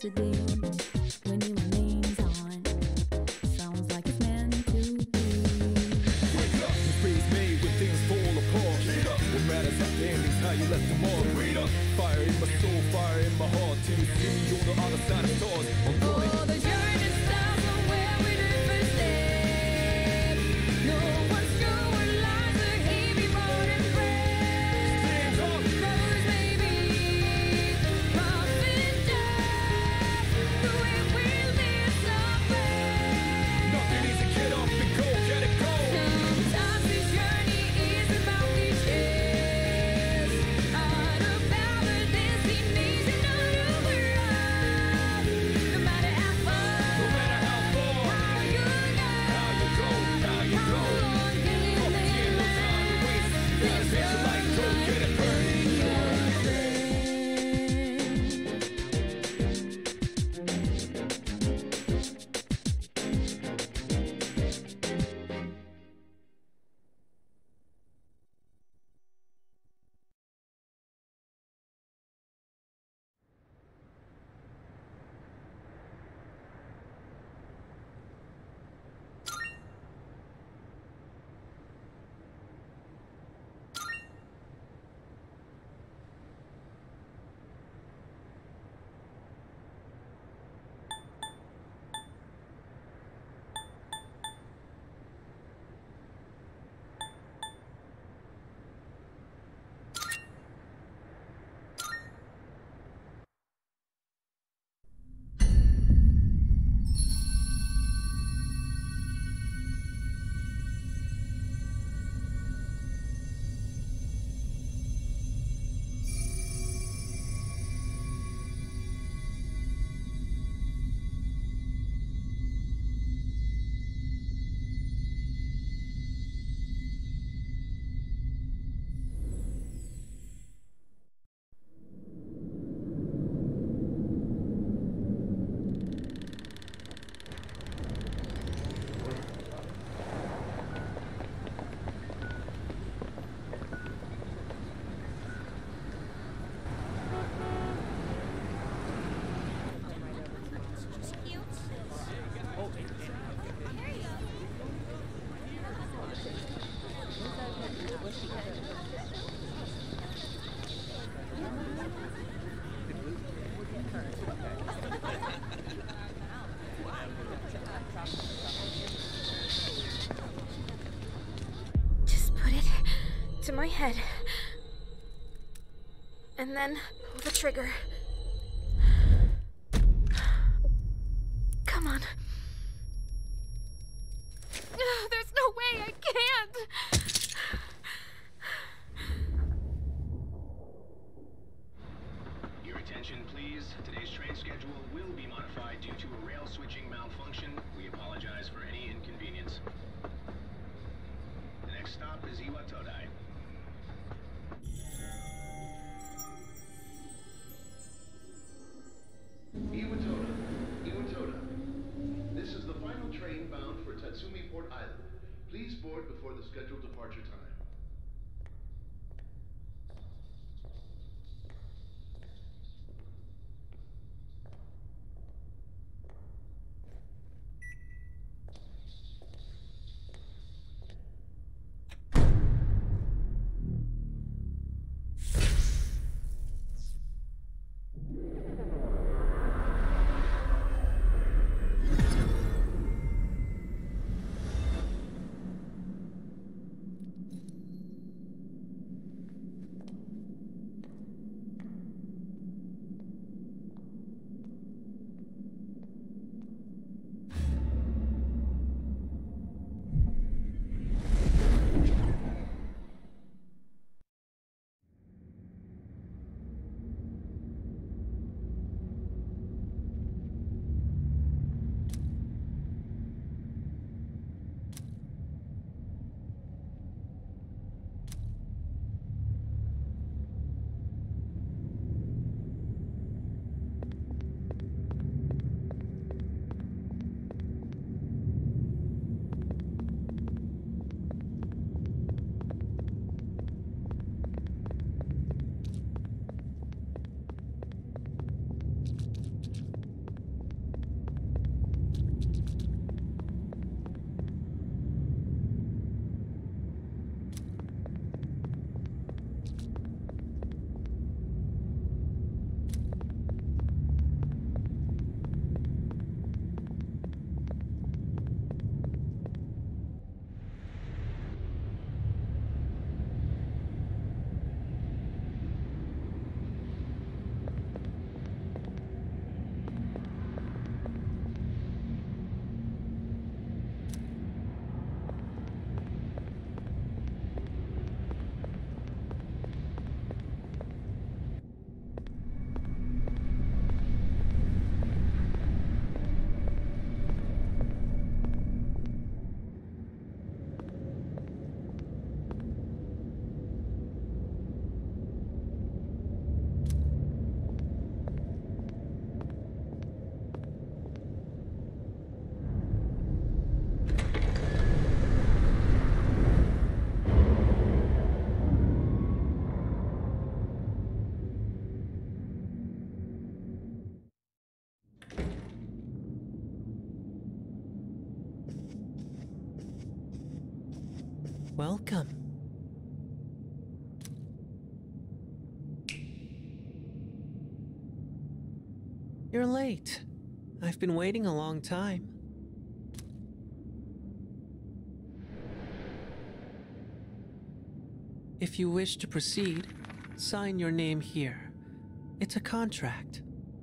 yesterday when you were names on. Sounds like it's meant to be. Wake up, the phrase made when things fall apart. What matters at the end is how you left them all. Fire in my soul, fire in my heart. Till you see me on the other side of stars. I'm going. Oh, the journey starts from where we did first step. No one's sure what lies ahead before it breaks. Stand up. Rose, baby, rough and tough. The way we live somewhere. Nothing easy, get up and go, get it go. Sometimes this journey is about cliches. Not about the destination of the world. No matter how far, No matter how far, how you go, how you go. how long can you Up again, no time to waste. Gotta set your light, go get it burning. Just put it to my head. And then pull the trigger. Come on. There's no way I can't. Your attention, please. Today's train schedule will be modified due to a rail switching malfunction. We apologize for any inconvenience. The next stop is Iwatodai. Iwatoda. This is the final train bound for Tatsumi Port Island. Please board before the scheduled departure time. Welcome. You're late. I've been waiting a long time. If you wish to proceed, sign your name here. It's a contract.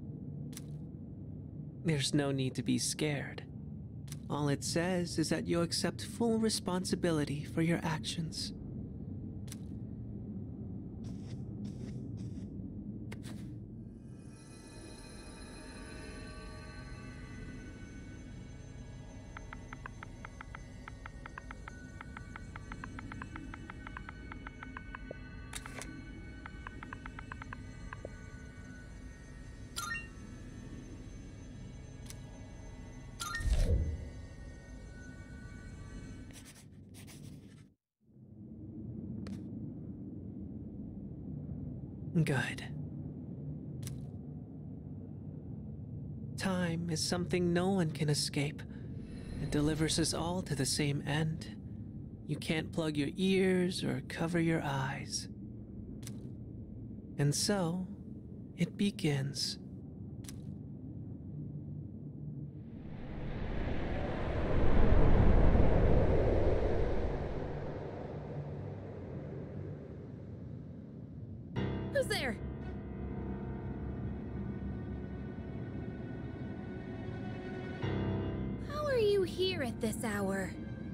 There's no need to be scared. All it says is that you accept full responsibility for your actions. Good. Time is something no one can escape. It delivers us all to the same end. You can't plug your ears or cover your eyes. And so, it begins. Who's there? How are you here at this hour?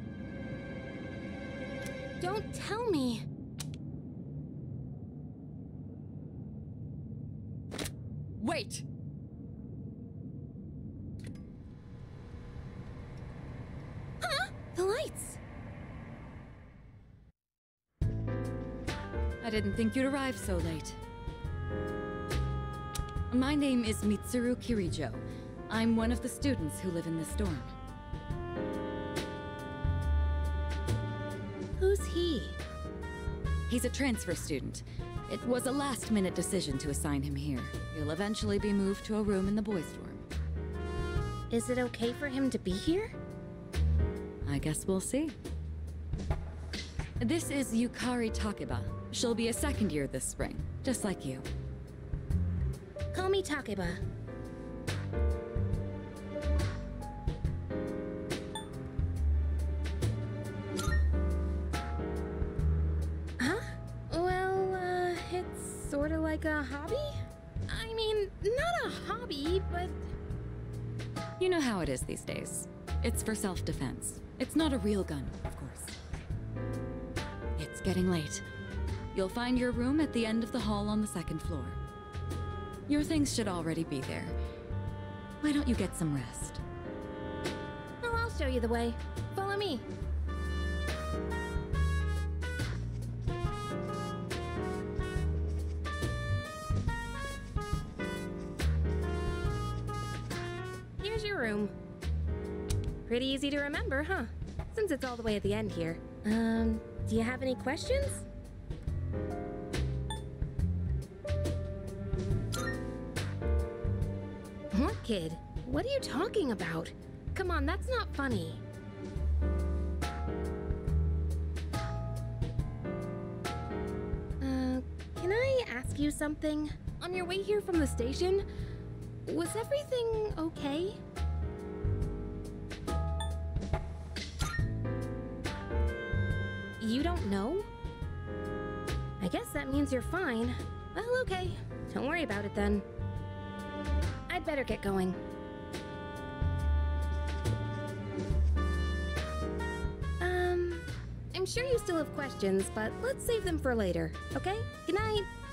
Don't tell me. Wait! Huh? The lights. I didn't think you'd arrive so late. My name is Mitsuru Kirijo. I'm one of the students who live in this dorm. Who's he? He's a transfer student. It was a last-minute decision to assign him here. He'll eventually be moved to a room in the boys' dorm. Is it okay for him to be here? I guess we'll see. This is Yukari Takeba. She'll be a second year this spring, just like you. Call me Takeba. Huh? Well, it's sorta like a hobby? I mean, not a hobby, but... You know how it is these days. It's for self-defense. It's not a real gun, of course. It's getting late. You'll find your room at the end of the hall on the second floor. Your things should already be there. Why don't you get some rest? Oh, I'll show you the way. Follow me. Here's your room. Pretty easy to remember, huh? Since it's all the way at the end here. Do you have any questions? What kid? What are you talking about? Come on, that's not funny. Can I ask you something? On your way here from the station, was everything okay? You don't know? I guess that means you're fine. Well, okay. Don't worry about it then. I'd better get going. I'm sure you still have questions, but let's save them for later, okay? Good night.